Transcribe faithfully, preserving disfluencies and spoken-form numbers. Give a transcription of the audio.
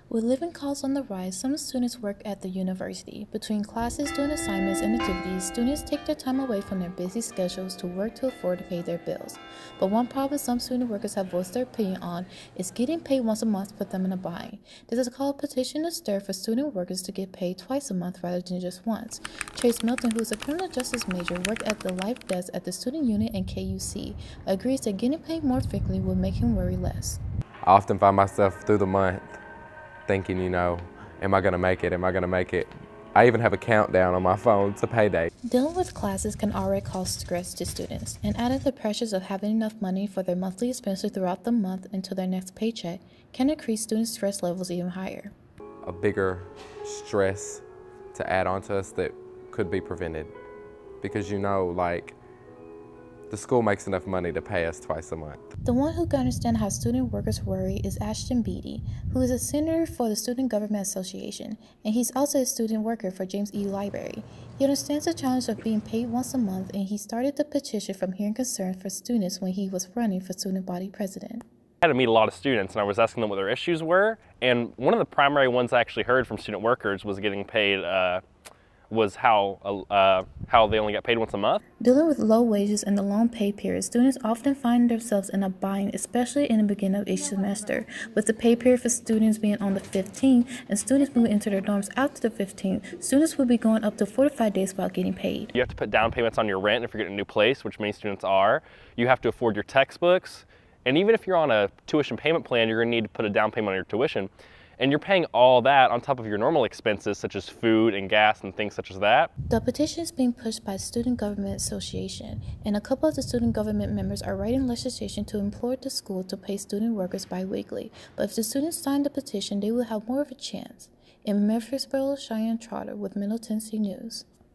With living costs on the rise, some students work at the university. Between classes, doing assignments, and activities, students take their time away from their busy schedules to work to afford to pay their bills. But one problem some student workers have voiced their opinion on is getting paid once a month put them in a bind. This is called Petition to Stir for student workers to get paid twice a month rather than just once. Chase Milton, who is a criminal justice major, worked at the life desk at the student unit in K U C, agrees that getting paid more frequently will make him worry less. I often find myself through the month thinking, you know, am I gonna make it? Am I gonna make it? I even have a countdown on my phone to payday. Dealing with classes can already cause stress to students, and adding the pressures of having enough money for their monthly expenses throughout the month until their next paycheck can increase student stress levels even higher. A bigger stress to add on to us that could be prevented. Because you know, like, the school makes enough money to pay us twice a month. The one who can understand how student workers worry is Ashton Beatty, who is a senator for the Student Government Association, and he's also a student worker for James E. Library. He understands the challenge of being paid once a month, and he started the petition from hearing concerns for students when he was running for student body president. I had to meet a lot of students, and I was asking them what their issues were, and one of the primary ones I actually heard from student workers was getting paid uh, was how uh, how they only got paid once a month. Dealing with low wages and the long pay period, students often find themselves in a bind, especially in the beginning of each semester, with the pay period for students being on the fifteenth and students moving into their dorms after the fifteenth. Students will be going up to forty-five days without getting paid. You have to put down payments on your rent if you're getting a new place, which many students are. You have to afford your textbooks, and even if you're on a tuition payment plan, you're going to need to put a down payment on your tuition. And you're paying all that on top of your normal expenses, such as food and gas and things such as that. The petition is being pushed by Student Government Association, and a couple of the student government members are writing legislation to implore the school to pay student workers bi-weekly. But if the students sign the petition, they will have more of a chance. In Murfreesboro, Cheyenne Trotter with Middle Tennessee News.